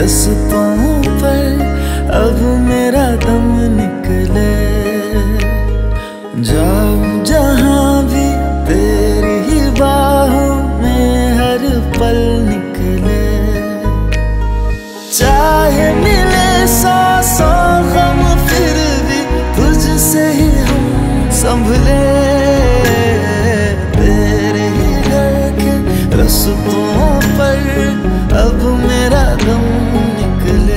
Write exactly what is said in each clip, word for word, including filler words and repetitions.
रस्तों पर अब मेरा दम निकले। जाऊं जहां भी तेरी ही बाहों में हर पल निकले। चाहे मिले सौ सौ गम फिर भी तुझसे ही हम संभले। तेरे ही घर के रस्तों पर अब मेरा दम निकले।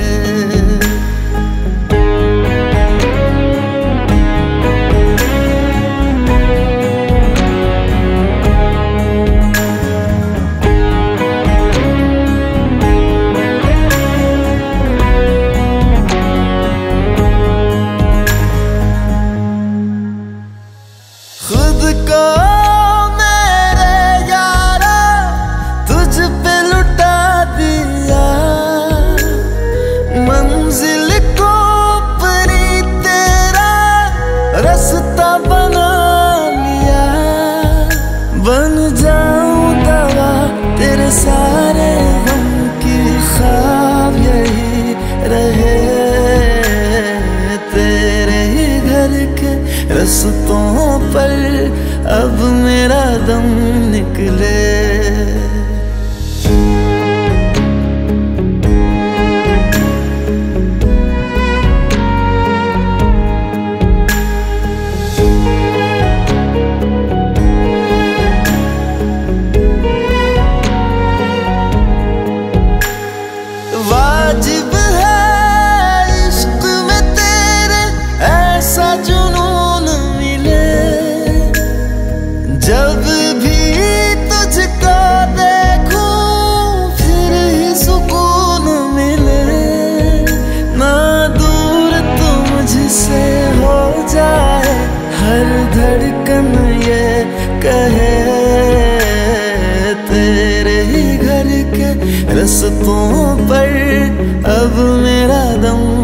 खुद को मेरे यारा तुझ पे लुटा दिया। मंजिल को अपनी तेरा रास्ता बना लिया। बन जाऊं दवा तेरे सारे गम की, ख्वाब यही रहे। तेरे ही घर के रस्तों पर अब मेरा दम निकले। वाजिब है इश्क में तेरे ऐसा जुनून मिले। जब भी तुझको देखूं फिर ही सुकून मिले। ना दूर तू मुझसे हो जाए, हर धड़कन ये कहे। तेरे ही घर के रस्तों पर अब मेरा दम